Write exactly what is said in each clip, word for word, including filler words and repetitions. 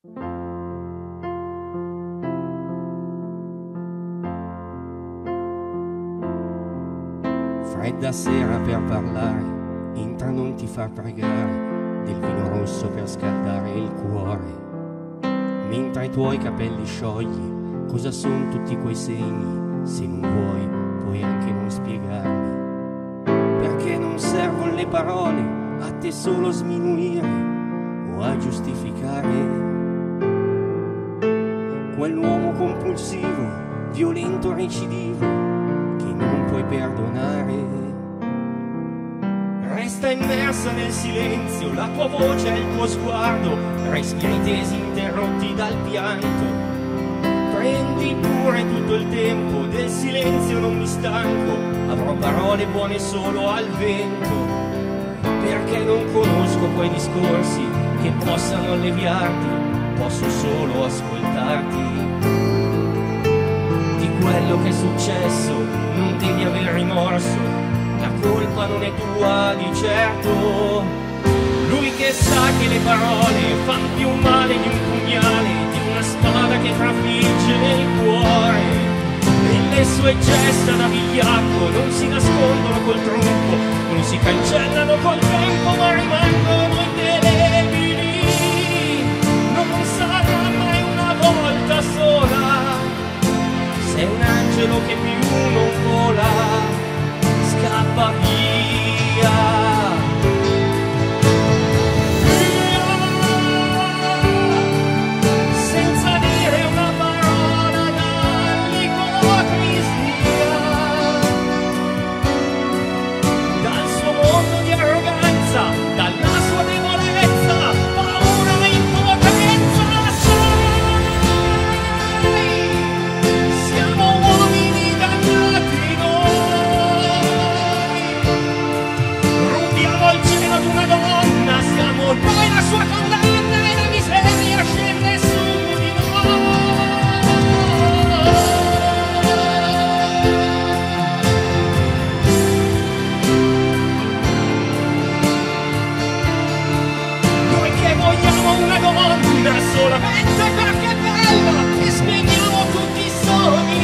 Fredda sera per parlare, entra non ti fa pregare, del vino rosso per scaldare il cuore. Mentre i tuoi capelli sciogli, cosa sono tutti quei segni? Se non vuoi, puoi anche non spiegarmi. Perché non servono le parole, a te solo sminuire o a giustificare. Quell'uomo compulsivo, violento, recidivo, che non puoi perdonare. Resta immersa nel silenzio, la tua voce e il tuo sguardo, respiri tesi interrotti dal pianto. Prendi pure tutto il tempo, del silenzio non mi stanco, avrò parole buone solo al vento. Perché non conosco quei discorsi che possano alleviarti, posso solo ascoltarti. Di quello che è successo non devi aver rimorso, la colpa non è tua di certo. Lui che sa che le parole fanno più male di un pugnale, di una spada che trafigge nel cuore. E le sue gesta da vigliacco non si nascondono col trucco, non si cancellano col tempo ma rimangono indelebili. Non sarà mai una volta sola, sei un angelo che più non vola, scappa via. Senza dire una parola dall'ipocrisia, dal suo mondo di arroganza, dalla sua debolezza, paura e impotenza. Sai, siamo uomini dannati noi, rubiamo il cielo ad una donna, siamo noi la sua condanna e la miseria scende su di noi. Noi che vogliamo una donna solamente perché è bella e spegniamo tutti i sogni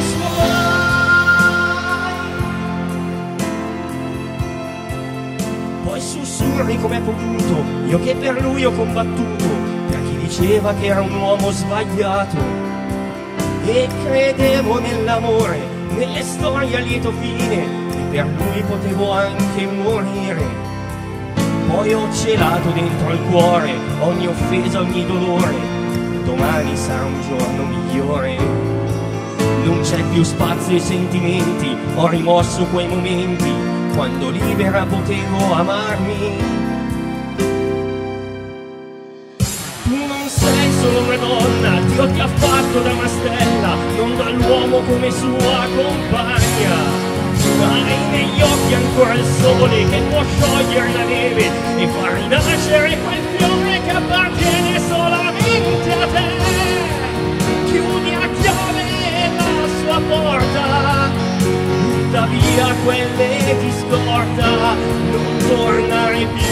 suoi. Poi sussurri come hai potuto, io che per lui ho combattuto, tra chi diceva che era un uomo sbagliato. E credevo nell'amore, nelle storie a lieto fine, e per lui potevo anche morire. Poi ho celato dentro al cuore ogni offesa, ogni dolore, domani sarà un giorno migliore. Non c'è più spazio ai sentimenti, ho rimosso quei momenti quando libera potevo amarmi. Tu non sei solo una donna, Dio ti ha fatto da una stella, non dall'uomo come sua compagna. Hai negli occhi ancora il sole che può sciogliere la neve e far rinascere quel fiore che appartiene solamente a te. Chiudi a chiave la sua porta, butta via quelle di scorta, non tornare più.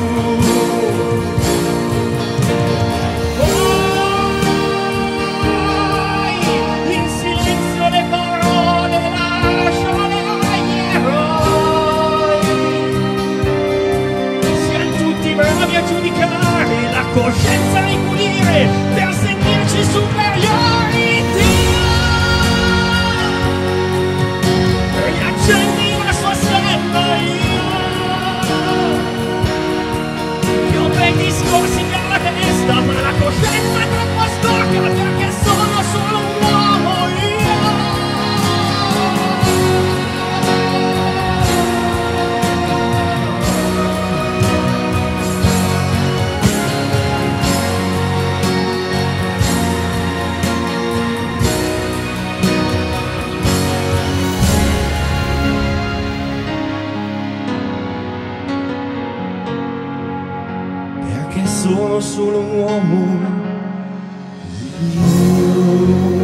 Poi in silenzio le parole lasciale agli eroi, siamo tutti bravi a giudicare, la coscienza ripulire per sentirci superiori. Dio, riaccendi la sua stella, io io ho bei discorsi per la testa, ma la coscienza è troppo sporca perché sono solo un uomo io. Perché sono solo un uomo io.